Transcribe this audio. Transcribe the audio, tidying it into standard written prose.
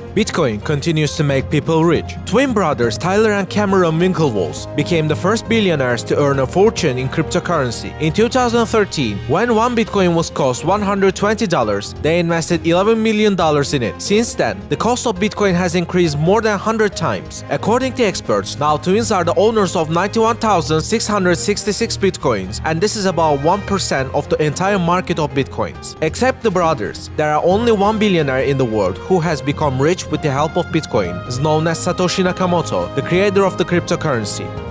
Bitcoin continues to make people rich. Twin brothers Tyler and Cameron Winklevoss became the first billionaires to earn a fortune in cryptocurrency. In 2013, when one Bitcoin was cost $120, they invested $11 million in it. Since then, the cost of Bitcoin has increased more than 100 times. According to experts, now twins are the owners of 91,666 Bitcoins, and this is about 1% of the entire market of Bitcoins. Except the brothers, there are only one billionaire in the world who has become rich with the help of Bitcoin, is known as Satoshi Nakamoto, the creator of the cryptocurrency.